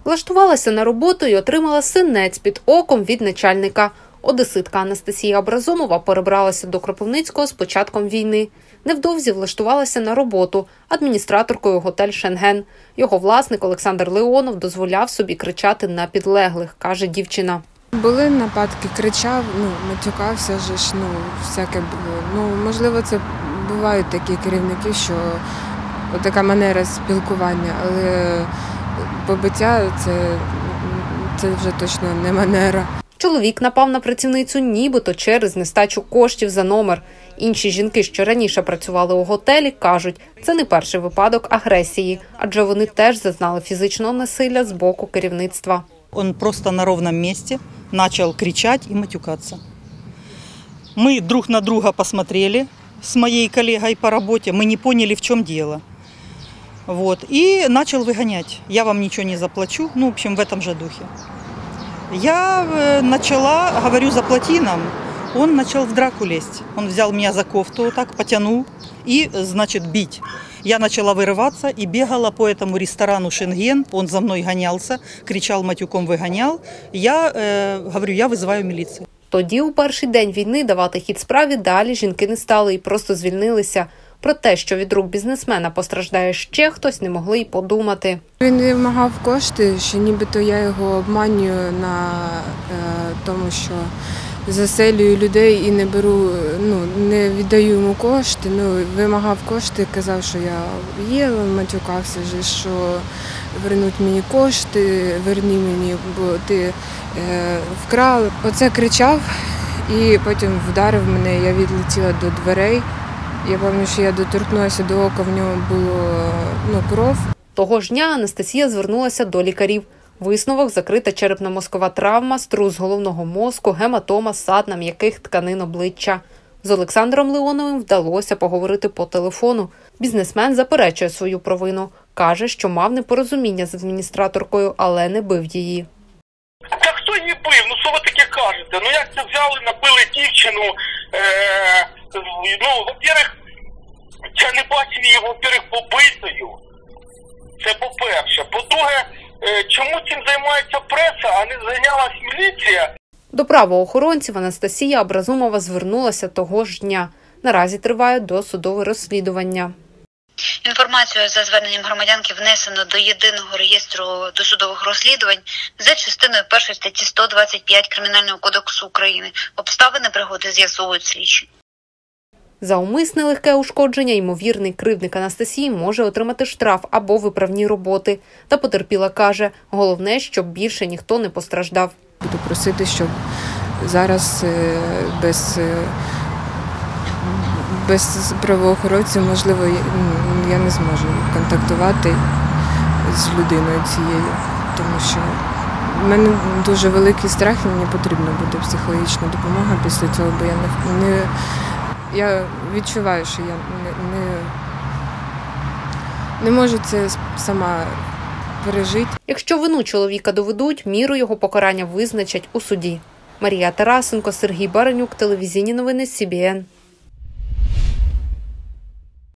Влаштувалася на роботу і отримала синець під оком від начальника. Одеситка Анастасія Абразумова перебралася до Кропивницького з початком війни. Невдовзі влаштувалася на роботу адміністраторкою готель «Шенген». Його власник Олександр Леонов дозволяв собі кричати на підлеглих, каже дівчина. Були нападки, кричав, матюкався, всяке було. Можливо, це бувають такі керівники, що така манера спілкування, але побиття – це вже точно не манера. Чоловік напав на працівницю нібито через нестачу коштів за номер. Інші жінки, що раніше працювали у готелі, кажуть, це не перший випадок агресії, адже вони теж зазнали фізичного насилля з боку керівництва. Он просто на ровном месте начал кричать и матюкаться. Мы друг на друга посмотрели с моей коллегой по работе, мы не поняли, в чем дело. И начал выгонять. Я вам ничего не заплачу, в общем, в этом же духе. Я начала, говорю, заплати нам. Он начал в драку лезть. Он взял меня за кофту, вот так потянул и, бить. Я начала вырываться и бегала по этому ресторану «Шенген». Он за мной гонялся, кричал матюком, выгонял. Я говорю, я вызываю милицию. Тоді у перший день війни давати хід справі далі жінки не стали і просто звільнилися. Про те, що від рук бізнесмена постраждає ще хтось, не могли й подумати. Він вимагав кошти, що нібито я його обманюю на тому, що заселюю людей і не беру, не віддаю йому кошти. Вимагав кошти, казав, що я є, матюкався, що вернуть мені кошти, верни мені, бо ти вкрав. Оце кричав і потім вдарив мене, я відлетіла до дверей. Я пам'ятаю, що я доторкнулася до ока, в нього було кров. Того ж дня Анастасія звернулася до лікарів. Висновок – закрита черепно-мозкова травма, струс головного мозку, гематома, садна м'яких тканин обличчя. З Олександром Леоновим вдалося поговорити по телефону. Бізнесмен заперечує свою провину. Каже, що мав непорозуміння з адміністраторкою, але не бив її. Та хто її бив? Що ви таке кажете? Як це взяли, набили дівчину? Во-первых, я не бачив її, во-первых, побитою. Це по-перше. По-друге, чому цим займається преса, а не зайнялась міліція? До правоохоронців Анастасія Абразумова звернулася того ж дня. Наразі триває досудове розслідування. Інформацію за зверненням громадянки внесено до Єдиного реєстру досудових розслідувань за частиною 1 статті 125 Кримінального кодексу України. Обставини пригоди з'ясовують слідчі. За умисне легке ушкодження ймовірний кривдник Анастасії може отримати штраф або виправні роботи. Та потерпіла каже, головне, щоб більше ніхто не постраждав. Буду просити, щоб зараз без правоохоронців, можливо, я не зможу контактувати з людиною цією, тому що в мене дуже великий страх і мені потрібна буде психологічна допомога після цього, бо я відчуваю, що я не можу це сама пережити. Якщо вину чоловіка доведуть, міру його покарання визначать у суді. Марія Тарасенко, Сергій Баранюк, телевізійні новини СІБІН.